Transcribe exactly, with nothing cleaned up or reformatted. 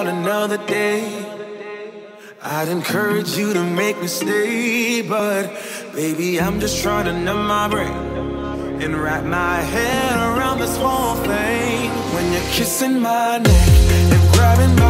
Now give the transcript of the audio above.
on another day. I'd encourage you to make me stay, but baby, I'm just trying to numb my brain and wrap my head around this whole thing. When you're kissing my neck and grabbing my